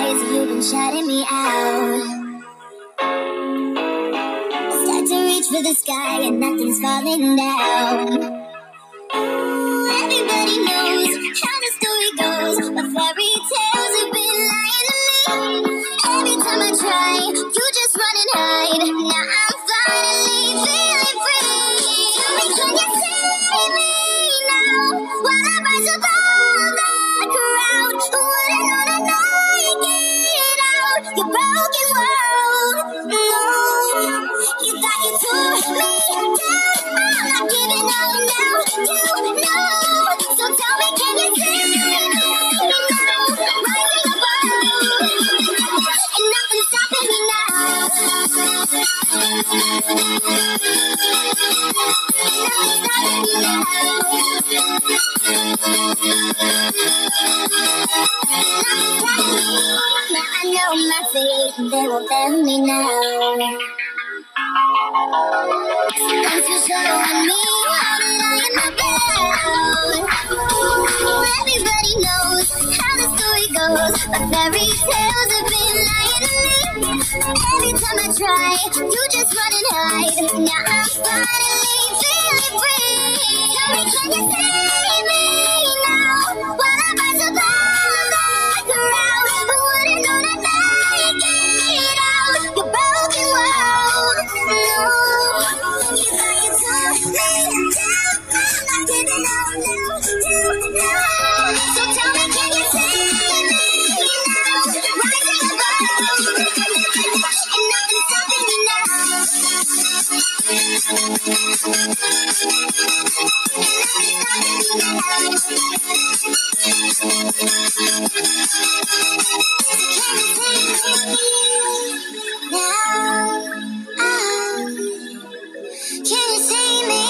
days you've been shutting me out. Start to reach for the sky and nothing's falling down. Everybody knows how the story goes, but fairy tales have been lying to me. Every time I try, you just run and hide. Now I'm finally feeling free. Tell me, can you save me now? While I rise above the crowd, wouldn't wanna get out your broken world. No, you thought you tore me down. I'm not giving up now. You know. So tell me, can you see me now? Rising above, and nothing's stopping me now. Nothing's stopping me now. Now I know my fate, they won't fail me now. I'm too sure on me, how did I end up there? Everybody knows how the story goes, but fairy tales have been lying to me. Every time I try, you just run and hide. Now I'm finally feeling free. Tell me, can you save me now? While I rise above the crowd, who wouldn't know that I get out your broken world? No, you thought you tore me down. I'm not giving up now. So tell me, can you save me now? Rising above, and nothing's stopping me now. Nothing's can you save me